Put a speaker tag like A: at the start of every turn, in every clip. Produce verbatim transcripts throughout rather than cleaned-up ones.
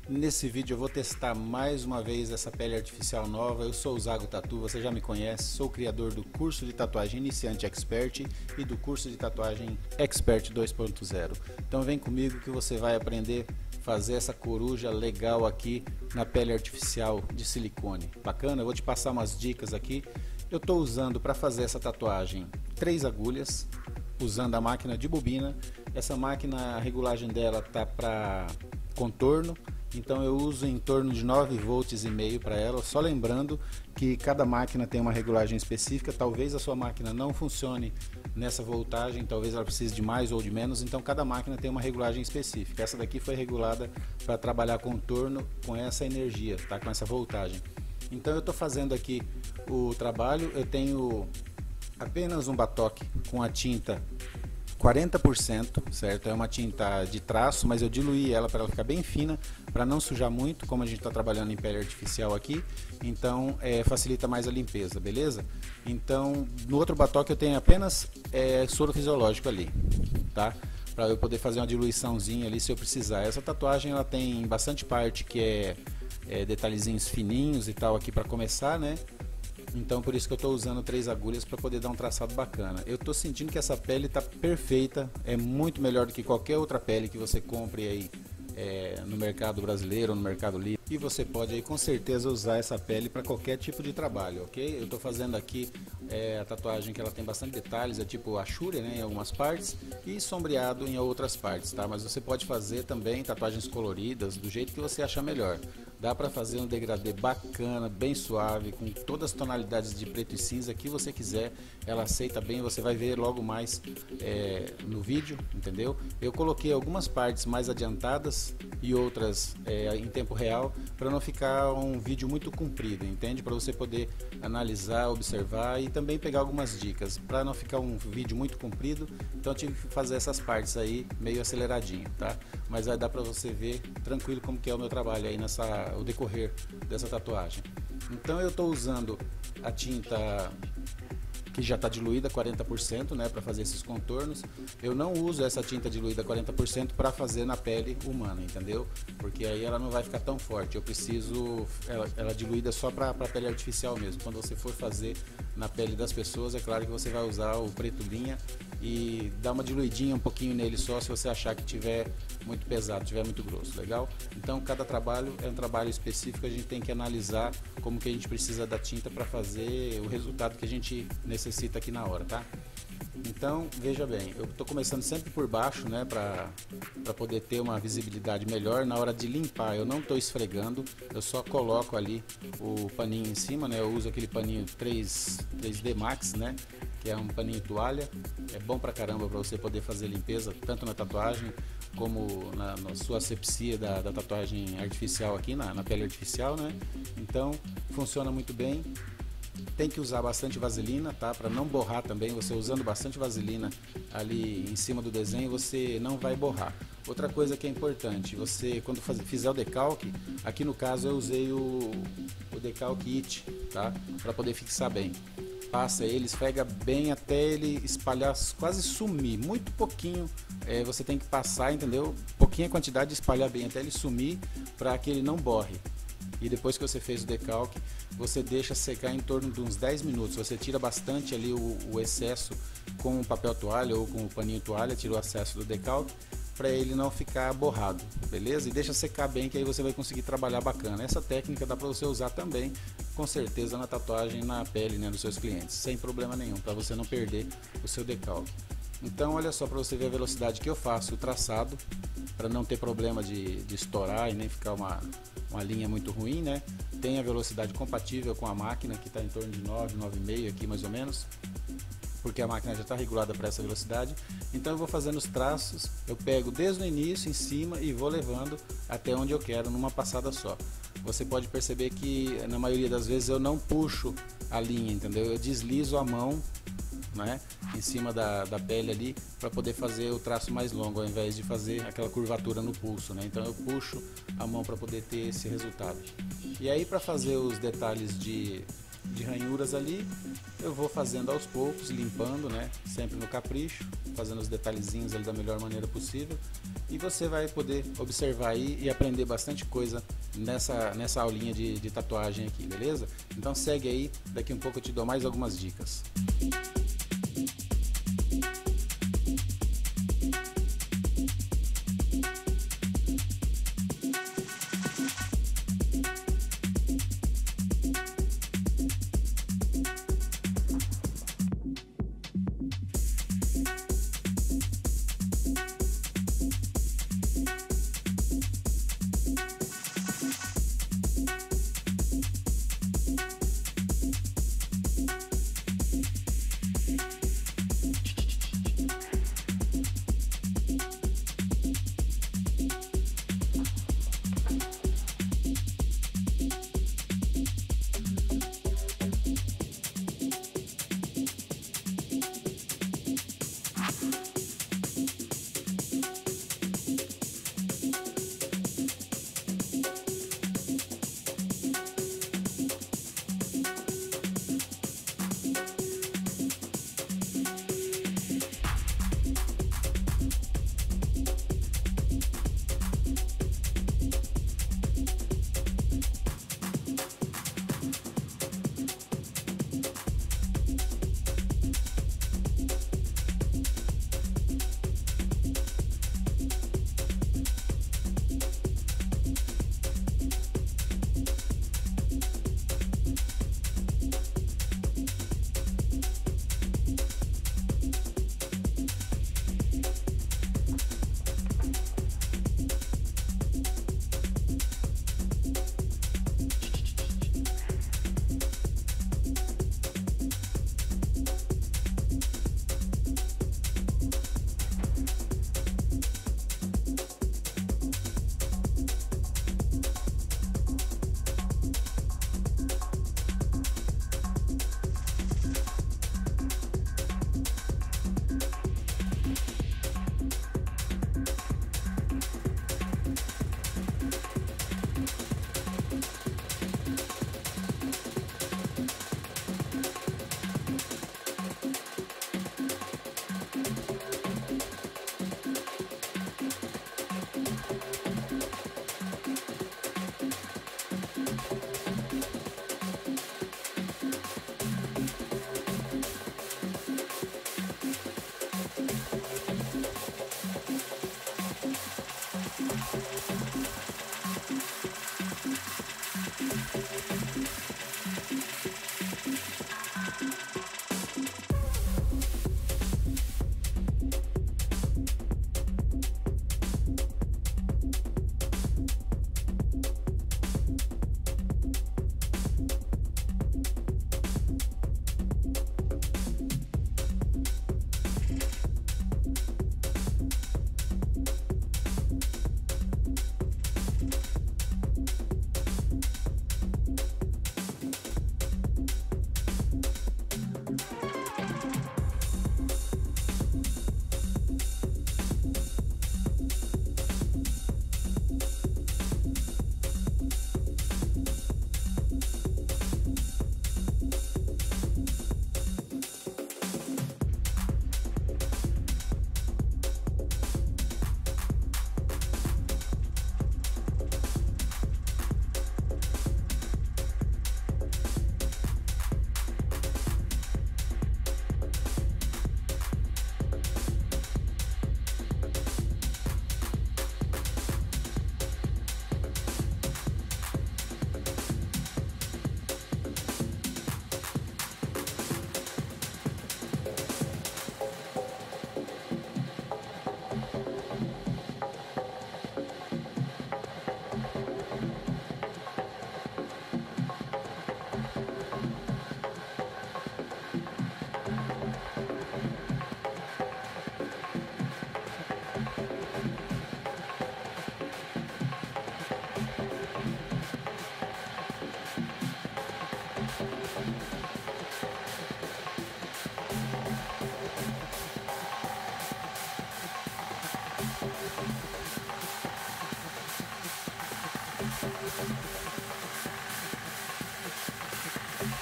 A: Nesse vídeo eu vou testar mais uma vez essa pele artificial nova. Eu sou o Zago Tatu, você já me conhece, sou o criador do curso de tatuagem Iniciante Expert e do curso de tatuagem Expert dois ponto zero. Então vem comigo que você vai aprender a fazer essa coruja legal aqui na pele artificial de silicone. Bacana? Eu vou te passar umas dicas aqui. Eu estou usando para fazer essa tatuagem três agulhas, usando a máquina de bobina. Essa máquina, a regulagem dela tá para contorno, então eu uso em torno de nove volts e meio para ela. Só lembrando que cada máquina tem uma regulagem específica. Talvez a sua máquina não funcione nessa voltagem, talvez ela precise de mais ou de menos, então cada máquina tem uma regulagem específica. Essa daqui foi regulada para trabalhar contorno com essa energia, tá? Com essa voltagem. Então eu estou fazendo aqui o trabalho. Eu tenho apenas um batoque com a tinta quarenta por cento, certo? É uma tinta de traço, mas eu diluí ela para ela ficar bem fina, para não sujar muito, como a gente está trabalhando em pele artificial aqui, então é, facilita mais a limpeza, beleza? Então no outro batoque eu tenho apenas é, soro fisiológico ali, tá? Para eu poder fazer uma diluiçãozinha ali se eu precisar. Essa tatuagem ela tem bastante parte que é, é detalhezinhos fininhos e tal aqui para começar, né? Então por isso que eu estou usando três agulhas para poder dar um traçado bacana. Eu estou sentindo que essa pele está perfeita, é muito melhor do que qualquer outra pele que você compre aí é, no mercado brasileiro ou no Mercado Livre. E você pode aí com certeza usar essa pele para qualquer tipo de trabalho, ok? Eu estou fazendo aqui é, a tatuagem que ela tem bastante detalhes, é tipo axúria, né, em algumas partes e sombreado em outras partes, tá? Mas você pode fazer também tatuagens coloridas do jeito que você achar melhor. Dá para fazer um degradê bacana, bem suave, com todas as tonalidades de preto e cinza que você quiser. Ela aceita bem, você vai ver logo mais é, no vídeo, entendeu? Eu coloquei algumas partes mais adiantadas e outras é, em tempo real, para não ficar um vídeo muito comprido, entende? Para você poder analisar, observar e também pegar algumas dicas. Para não ficar um vídeo muito comprido, então eu tive que fazer essas partes aí meio aceleradinho, tá? Mas vai dar para você ver tranquilo como que é o meu trabalho aí nessa o decorrer dessa tatuagem. Então eu estou usando a tinta que já está diluída quarenta por cento, né, para fazer esses contornos. Eu não uso essa tinta diluída quarenta por cento para fazer na pele humana, entendeu? Porque aí ela não vai ficar tão forte. Eu preciso ela, ela diluída só para a pele artificial mesmo. Quando você for fazer na pele das pessoas, é claro que você vai usar o preto linha e dar uma diluidinha um pouquinho nele só, se você achar que tiver muito pesado, tiver muito grosso, legal? Então cada trabalho é um trabalho específico, a gente tem que analisar como que a gente precisa da tinta para fazer o resultado que a gente necessita aqui na hora, tá? Então veja bem, eu estou começando sempre por baixo, né, para para poder ter uma visibilidade melhor. Na hora de limpar eu não estou esfregando, eu só coloco ali o paninho em cima, né? Eu uso aquele paninho três D Max, né, que é um paninho toalha. É bom pra caramba para você poder fazer limpeza tanto na tatuagem como na, na sua asepsia da, da tatuagem artificial aqui na, na pele artificial, né? Então funciona muito bem. Tem que usar bastante vaselina, tá? Para não borrar também. Você usando bastante vaselina ali em cima do desenho, você não vai borrar. Outra coisa que é importante, você quando faz, fizer o decalque, aqui no caso eu usei o, o decalque It, tá? Para poder fixar bem. Passa ele, esfrega bem até ele espalhar, quase sumir, muito pouquinho. É, você tem que passar, entendeu? Pouquinha quantidade de espalhar bem até ele sumir, para que ele não borre. E depois que você fez o decalque, você deixa secar em torno de uns dez minutos. Você tira bastante ali o, o excesso com o papel toalha ou com o paninho toalha, tira o excesso do decalque para ele não ficar borrado, beleza? E deixa secar bem, que aí você vai conseguir trabalhar bacana. Essa técnica dá para você usar também, com certeza, na tatuagem, na pele, né, dos seus clientes, sem problema nenhum, para você não perder o seu decalque. Então olha só, para você ver a velocidade que eu faço o traçado, para não ter problema de, de estourar e nem ficar uma, uma linha muito ruim, né? Tem a velocidade compatível com a máquina, que está em torno de nove, nove vírgula cinco aqui mais ou menos, porque a máquina já está regulada para essa velocidade. Então eu vou fazendo os traços, eu pego desde o início em cima e vou levando até onde eu quero numa passada só. Você pode perceber que na maioria das vezes eu não puxo a linha, entendeu? Eu deslizo a mão, né, em cima da, da pele ali, para poder fazer o traço mais longo, ao invés de fazer aquela curvatura no pulso, né? Então eu puxo a mão para poder ter esse resultado. E aí, para fazer os detalhes de de ranhuras ali. Eu vou fazendo aos poucos, limpando, né? Sempre no capricho, fazendo os detalhezinhos ali da melhor maneira possível. E você vai poder observar aí e aprender bastante coisa nessa, nessa aulinha de, de tatuagem aqui, beleza? Então segue aí, daqui um pouco eu te dou mais algumas dicas.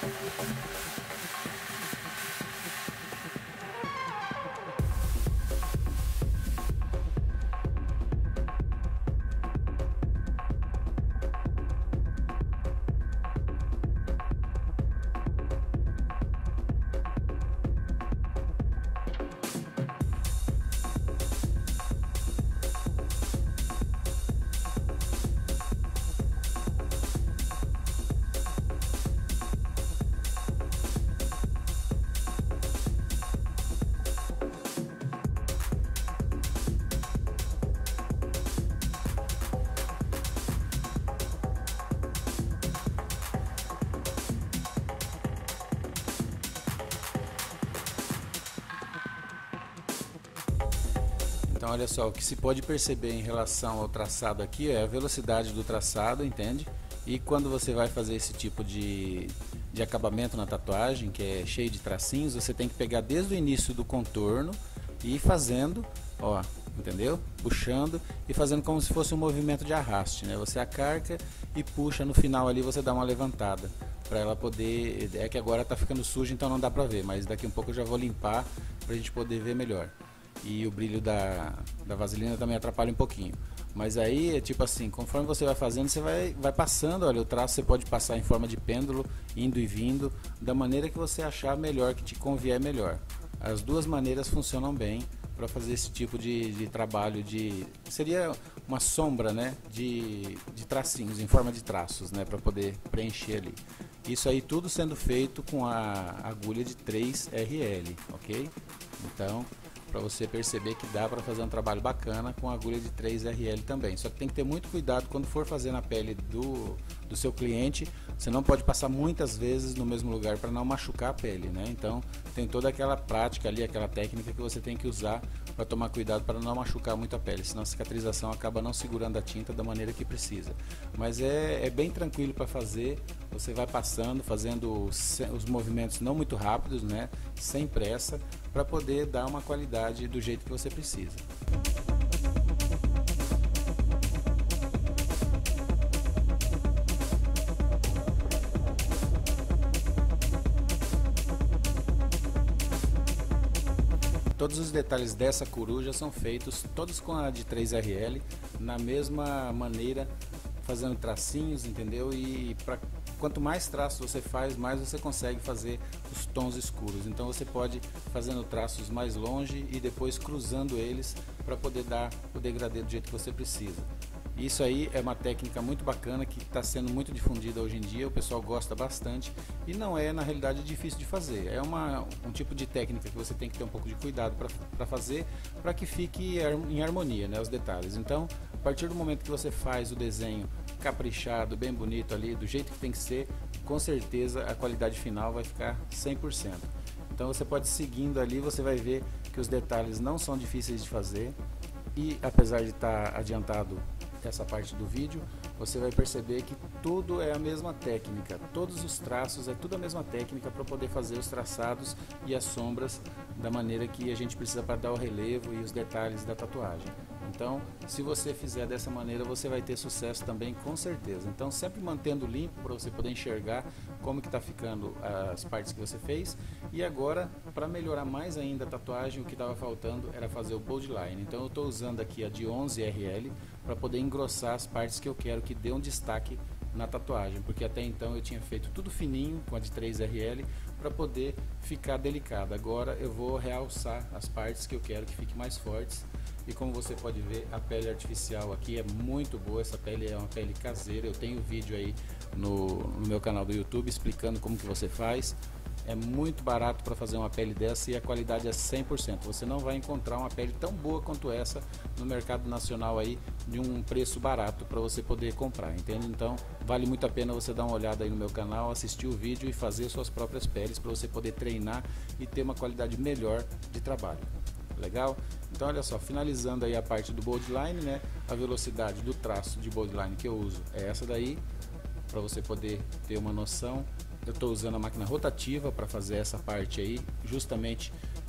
A: Então olha só, o que se pode perceber em relação ao traçado aqui é a velocidade do traçado, entende? E quando você vai fazer esse tipo de, de acabamento na tatuagem, que é cheio de tracinhos, você tem que pegar desde o início do contorno e ir fazendo, ó, entendeu? Puxando e fazendo como se fosse um movimento de arraste, né? Você acarca e puxa, no final ali você dá uma levantada para ela poder, é que agora tá ficando sujo, então não dá pra ver, mas daqui um pouco eu já vou limpar pra gente poder ver melhor. E o brilho da, da vaselina também atrapalha um pouquinho. Mas aí é tipo assim, conforme você vai fazendo, você vai, vai passando, olha, o traço você pode passar em forma de pêndulo, indo e vindo, da maneira que você achar melhor, que te convier melhor. As duas maneiras funcionam bem para fazer esse tipo de, de trabalho, de seria uma sombra, né, de, de tracinhos, em forma de traços, né, para poder preencher ali. Isso aí tudo sendo feito com a agulha de três R L, ok? Então, para você perceber que dá para fazer um trabalho bacana com a agulha de três R L também. Só que tem que ter muito cuidado quando for fazer na pele do, do seu cliente. Você não pode passar muitas vezes no mesmo lugar para não machucar a pele, né? Então tem toda aquela prática ali, aquela técnica que você tem que usar para tomar cuidado para não machucar muito a pele, senão a cicatrização acaba não segurando a tinta da maneira que precisa. Mas é, é bem tranquilo para fazer, você vai passando, fazendo os, os movimentos não muito rápidos, né? Sem pressa, para poder dar uma qualidade do jeito que você precisa. Todos os detalhes dessa coruja são feitos todos com a de três R L, na mesma maneira, fazendo tracinhos, entendeu? E pra, quanto mais traços você faz, mais você consegue fazer os tons escuros. Então você pode fazendo traços mais longe e depois cruzando eles para poder dar o degradê do jeito que você precisa. Isso aí é uma técnica muito bacana que está sendo muito difundida hoje em dia, o pessoal gosta bastante e não é na realidade difícil de fazer. É uma, um tipo de técnica que você tem que ter um pouco de cuidado para fazer, para que fique em harmonia, né, os detalhes. Então, a partir do momento que você faz o desenho caprichado, bem bonito ali, do jeito que tem que ser, com certeza a qualidade final vai ficar cem por cento. Então você pode ir seguindo ali, você vai ver que os detalhes não são difíceis de fazer e apesar de estar adiantado essa parte do vídeo, você vai perceber que tudo é a mesma técnica, todos os traços é tudo a mesma técnica para poder fazer os traçados e as sombras da maneira que a gente precisa para dar o relevo e os detalhes da tatuagem. Então, se você fizer dessa maneira, você vai ter sucesso também, com certeza. Então, sempre mantendo limpo para você poder enxergar como que está ficando as partes que você fez. E agora, para melhorar mais ainda a tatuagem, o que estava faltando era fazer o bold line. Então, eu estou usando aqui a de onze R L para poder engrossar as partes que eu quero que dê um destaque na tatuagem, porque até então eu tinha feito tudo fininho com a de três R L para poder ficar delicado. Agora eu vou realçar as partes que eu quero que fiquem mais fortes. E como você pode ver, a pele artificial aqui é muito boa, essa pele é uma pele caseira. Eu tenho vídeo aí no, no meu canal do YouTube explicando como que você faz. É muito barato para fazer uma pele dessa e a qualidade é cem por cento. Você não vai encontrar uma pele tão boa quanto essa no mercado nacional aí, de um preço barato para você poder comprar, entende? Então vale muito a pena você dar uma olhada aí no meu canal, assistir o vídeo e fazer suas próprias peles para você poder treinar e ter uma qualidade melhor de trabalho. Legal? Então olha só, finalizando aí a parte do bold line, né? A velocidade do traço de bold line que eu uso é essa daí, para você poder ter uma noção. Eu estou usando a máquina rotativa para fazer essa parte aí, justamente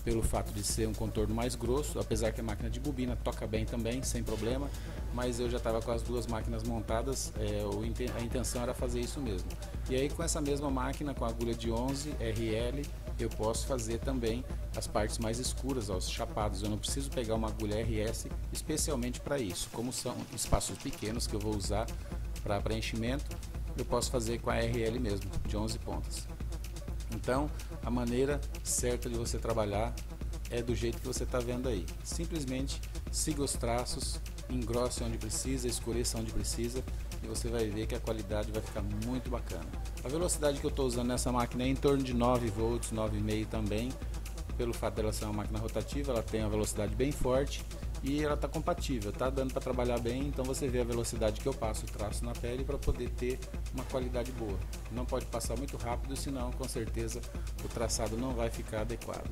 A: pelo fato de ser um contorno mais grosso, apesar que a máquina de bobina toca bem também, sem problema, mas eu já estava com as duas máquinas montadas, é, a intenção era fazer isso mesmo. E aí com essa mesma máquina, com a agulha de onze R L, eu posso fazer também as partes mais escuras, ó, os chapados. Eu não preciso pegar uma agulha R S especialmente para isso. Como são espaços pequenos que eu vou usar para preenchimento, eu posso fazer com a R L mesmo, de onze pontas. Então, a maneira certa de você trabalhar é do jeito que você está vendo aí. Simplesmente siga os traços, engrosse onde precisa, escureça onde precisa, e você vai ver que a qualidade vai ficar muito bacana. A velocidade que eu estou usando nessa máquina é em torno de nove volts, nove vírgula cinco também. Pelo fato dela ser uma máquina rotativa, ela tem uma velocidade bem forte e ela está compatível, está dando para trabalhar bem. Então você vê a velocidade que eu passo o traço na pele para poder ter uma qualidade boa. Não pode passar muito rápido, senão com certeza o traçado não vai ficar adequado.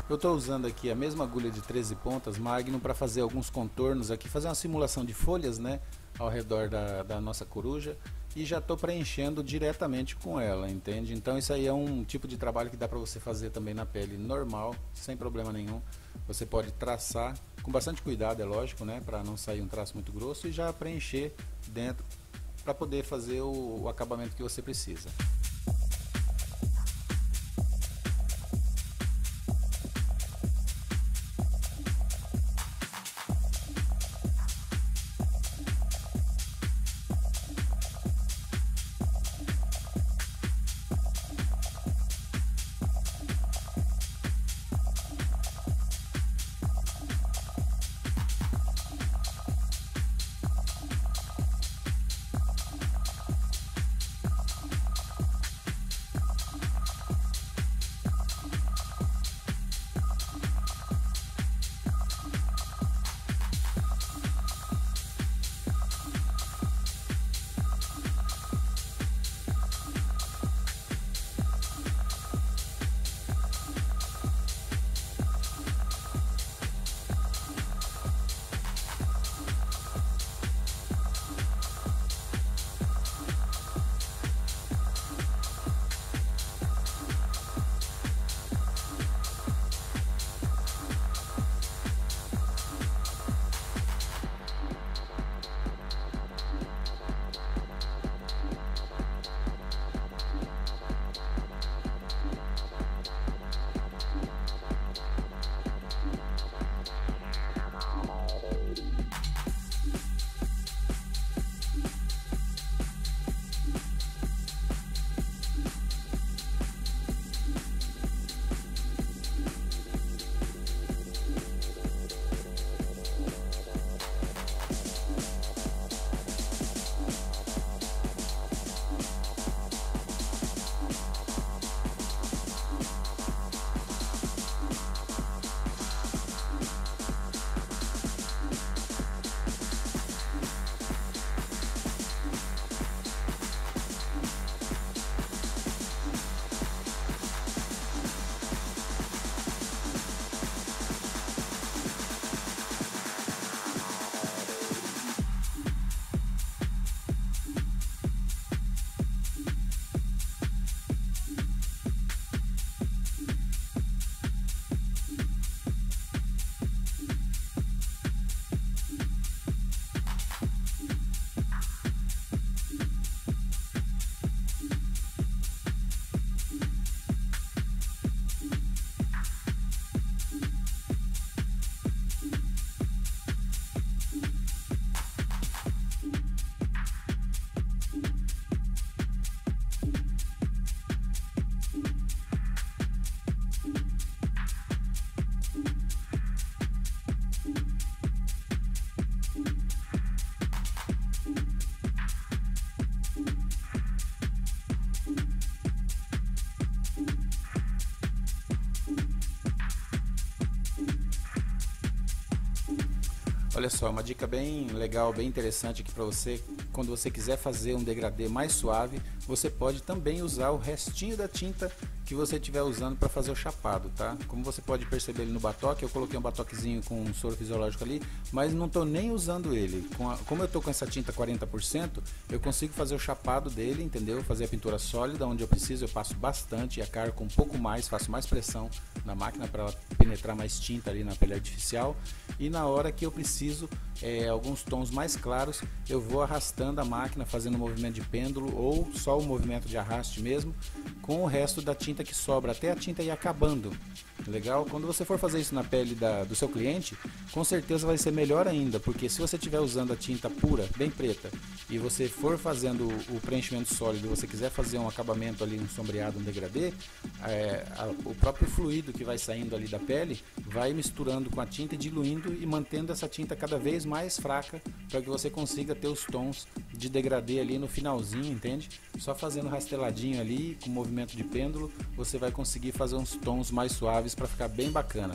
A: Eu estou usando aqui a mesma agulha de treze pontas Magnum para fazer alguns contornos aqui, fazer uma simulação de folhas, né, ao redor da, da nossa coruja, e já estou preenchendo diretamente com ela, entende? Então isso aí é um tipo de trabalho que dá para você fazer também na pele normal, sem problema nenhum. Você pode traçar com bastante cuidado, é lógico, né, para não sair um traço muito grosso, e já preencher dentro para poder fazer o, o acabamento que você precisa. Olha só, uma dica bem legal, bem interessante aqui para você. Quando você quiser fazer um degradê mais suave, você pode também usar o restinho da tinta que você estiver usando para fazer o chapado, tá? Como você pode perceber ali no batoque, eu coloquei um batoquezinho com um soro fisiológico ali, mas não estou nem usando ele. Com a, como eu estou com essa tinta quarenta por cento, eu consigo fazer o chapado dele, entendeu? Fazer a pintura sólida, onde eu preciso, eu passo bastante, a cargo um pouco mais, faço mais pressão na máquina para ela penetrar mais tinta ali na pele artificial, e na hora que eu preciso é, alguns tons mais claros, eu vou arrastando a máquina, fazendo um movimento de pêndulo ou só o movimento de arraste mesmo, com o resto da tinta que sobra, até a tinta ir acabando. Legal? Quando você for fazer isso na pele da, do seu cliente, com certeza vai ser melhor ainda, porque se você estiver usando a tinta pura, bem preta, e você for fazendo o preenchimento sólido, e você quiser fazer um acabamento ali, um sombreado, um degradê, é, a, o próprio fluido que vai saindo ali da pele vai misturando com a tinta e diluindo e mantendo essa tinta cada vez mais fraca, para que você consiga ter os tons de degradê ali no finalzinho, entende? Só fazendo rasteladinho ali, com movimento de pêndulo, você vai conseguir fazer uns tons mais suaves para ficar bem bacana.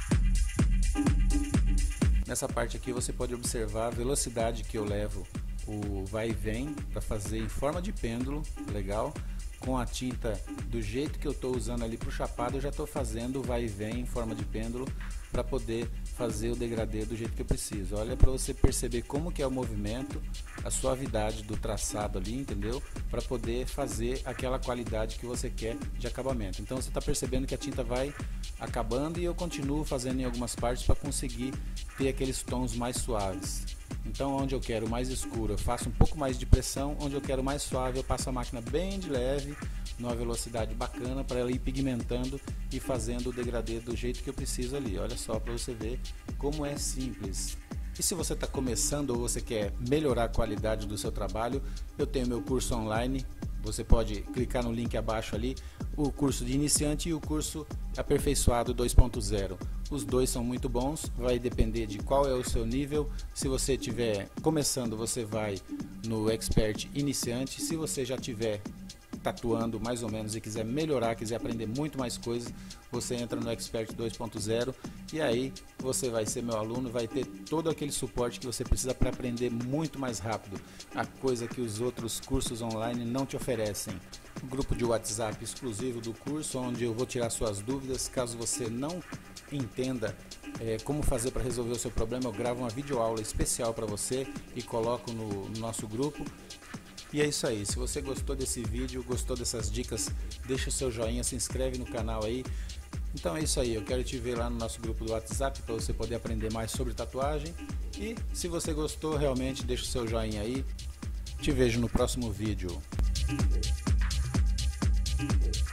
A: Nessa parte aqui você pode observar a velocidade que eu levo o vai e vem para fazer em forma de pêndulo, legal. Com a tinta do jeito que eu estou usando ali para o chapado, eu já estou fazendo o vai e vem em forma de pêndulo para poder fazer o degradê do jeito que eu preciso. Olha, para você perceber como que é o movimento, a suavidade do traçado ali, entendeu? Para poder fazer aquela qualidade que você quer de acabamento. Então você está percebendo que a tinta vai acabando e eu continuo fazendo em algumas partes para conseguir ter aqueles tons mais suaves. Então onde eu quero mais escuro eu faço um pouco mais de pressão, onde eu quero mais suave eu passo a máquina bem de leve, numa velocidade bacana, para ela ir pigmentando e fazendo o degradê do jeito que eu preciso ali. Olha só, para você ver como é simples. E se você está começando ou você quer melhorar a qualidade do seu trabalho, eu tenho meu curso online. Você pode clicar no link abaixo ali, o curso de iniciante e o curso aperfeiçoado dois ponto zero. Os dois são muito bons, vai depender de qual é o seu nível. Se você estiver começando, você vai no Expert Iniciante. Se você já estiver tatuando mais ou menos e quiser melhorar, quiser aprender muito mais coisas, você entra no Expert dois ponto zero e aí você vai ser meu aluno, vai ter todo aquele suporte que você precisa para aprender muito mais rápido, a coisa que os outros cursos online não te oferecem. Um grupo de WhatsApp exclusivo do curso, onde eu vou tirar suas dúvidas. Caso você não entenda é, como fazer para resolver o seu problema, eu gravo uma videoaula especial para você e coloco no, no nosso grupo. E é isso aí, se você gostou desse vídeo, gostou dessas dicas, deixa o seu joinha, se inscreve no canal aí. Então é isso aí, eu quero te ver lá no nosso grupo do WhatsApp para você poder aprender mais sobre tatuagem. E se você gostou, realmente deixa o seu joinha aí. Te vejo no próximo vídeo.